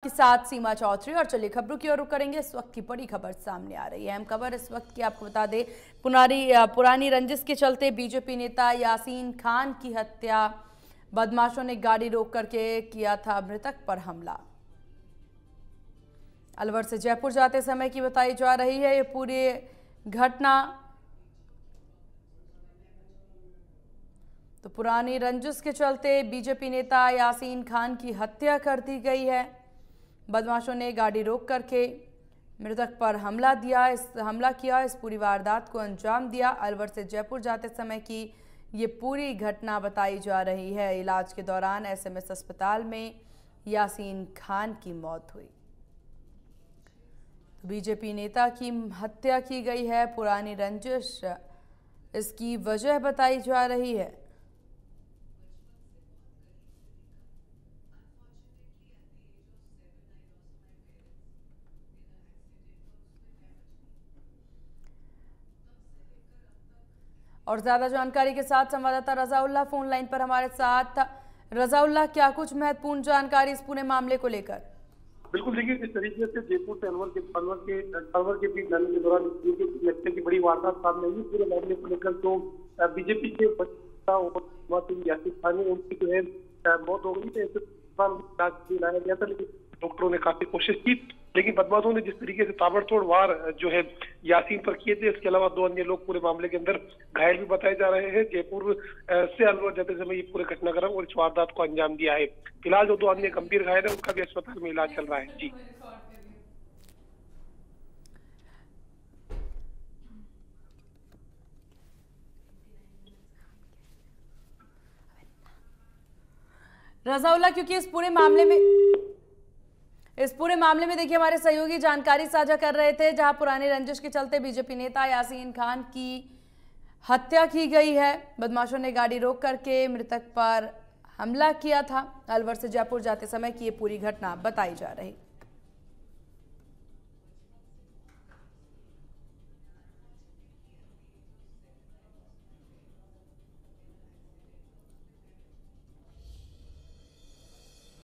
आपके साथ सीमा चौधरी। और चलिए खबरों की ओर रुख करेंगे। इस वक्त की बड़ी खबर सामने आ रही है। अहम खबर इस वक्त की आपको बता दें, पुरानी रंजिश के चलते बीजेपी नेता यासीन खान की हत्या। बदमाशों ने गाड़ी रोक करके किया था मृतक पर हमला। अलवर से जयपुर जाते समय की बताई जा रही है ये पूरी घटना। तो पुरानी रंजिश के चलते बीजेपी नेता यासीन खान की हत्या कर दी गई है। बदमाशों ने गाड़ी रोक करके मृतक पर हमला किया। इस पूरी वारदात को अंजाम दिया। अलवर से जयपुर जाते समय की ये पूरी घटना बताई जा रही है। इलाज के दौरान एसएमएस अस्पताल में यासीन खान की मौत हुई। तो बीजेपी नेता की हत्या की गई है। पुरानी रंजिश इसकी वजह बताई जा रही है। और ज्यादा जानकारी के साथ संवाददाता रजाउल्लाह फोन लाइन पर हमारे साथ। रजाउल्लाह, क्या कुछ महत्वपूर्ण जानकारी इस पूरे मामले को लेकर? बिल्कुल, देखिए जिस तरीके से जयपुर से अलवर के बीच जाने के दौरान हत्या की बड़ी वारदात सामने आई, पूरे मामले को लेकर तो बीजेपी के यासीन खान उनकी जो है मौत हो गई। तो लाया गया था, लेकिन डॉक्टरों ने काफी कोशिश की, लेकिन बदमाशों ने जिस तरीके से ताबड़तोड़ वार जो है यासीन पर किए थे, इसके अलावा 2 अन्य लोग पूरे मामले के अंदर घायल भी बताए जा रहे हैं। जयपुर से अलवर जाते समय ये पूरे घटनाक्रम और इस वारदात को अंजाम दिया है। फिलहाल जो 2 अन्य गंभीर घायल है उनका भी अस्पताल में इलाज चल रहा है। जी रजाउल्लाह, क्योंकि इस पूरे मामले में देखिए हमारे सहयोगी जानकारी साझा कर रहे थे, जहां पुरानी रंजिश के चलते बीजेपी नेता यासीन खान की हत्या की गई है। बदमाशों ने गाड़ी रोक करके मृतक पर हमला किया था। अलवर से जयपुर जाते समय की ये पूरी घटना बताई जा रही।